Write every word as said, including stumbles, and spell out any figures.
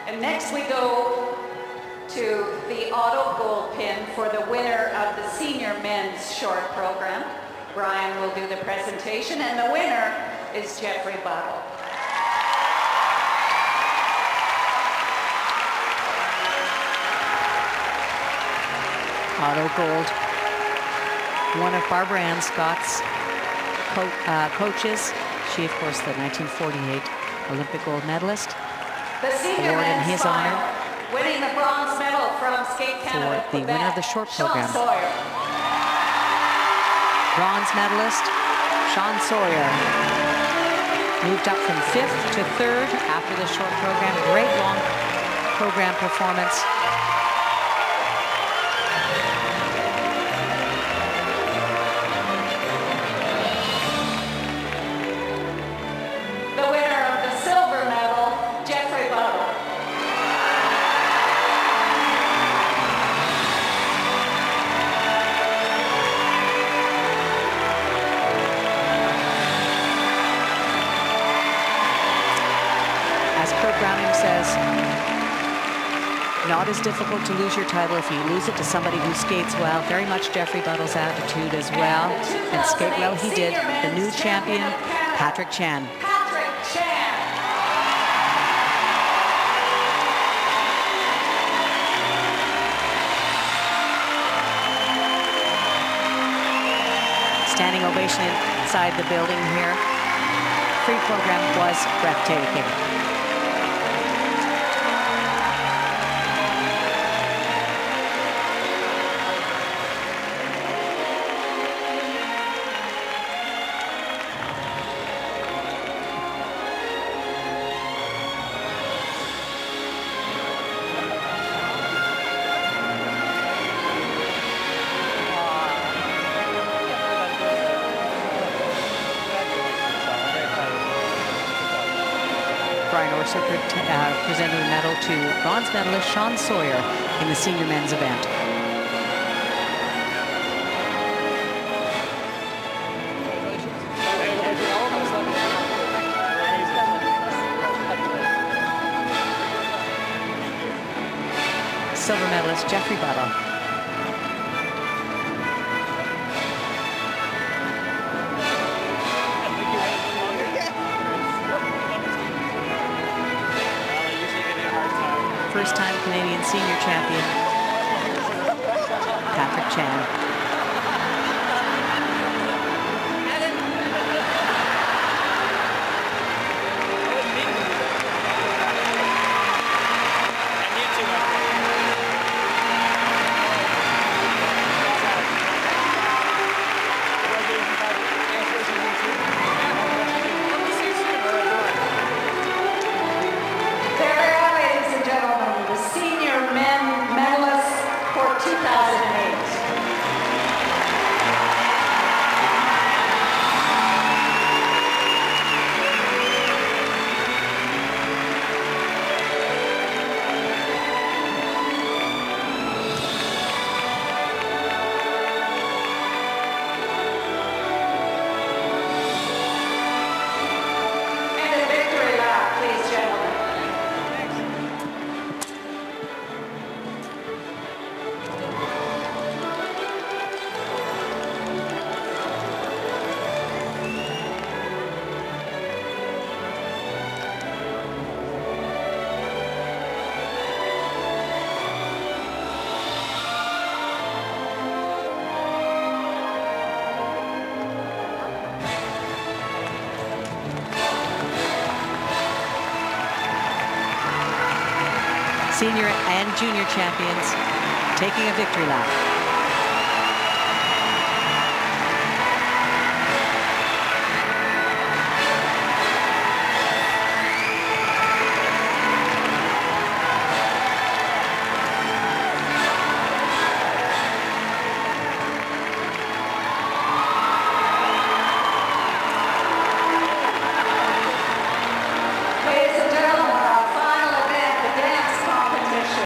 And next we go to the auto gold pin for the winner of the senior men's short program. Brian will do the presentation, and the winner is Jeffrey Buttle. Auto gold. One of Barbara Ann Scott's co uh, coaches. She, of course, the nineteen forty-eight Olympic gold medalist. The senior Award in his final, honor. Winning the bronze medal from Skate Canada. For the Quebec, winner of the short program. Shawn Sawyer. Bronze medalist, Shawn Sawyer. Moved up from fifth to third after the short program. Great long program performance. The winner of the silver medal, Jeffrey Buttle. As Kurt Browning says, not as difficult to lose your title if you lose it to somebody who skates well. Very much Jeffrey Buttle's attitude as well. And skate well he did. The new champion, Patrick Chan. Patrick Chan. Standing ovation inside the building here. Free program was breathtaking. Brian Orser uh, presenting the medal to bronze medalist Shawn Sawyer in the senior men's event. Silver medalist Jeffrey Buttle. First-time Canadian senior champion, Patrick Chan. Senior and junior champions taking a victory lap.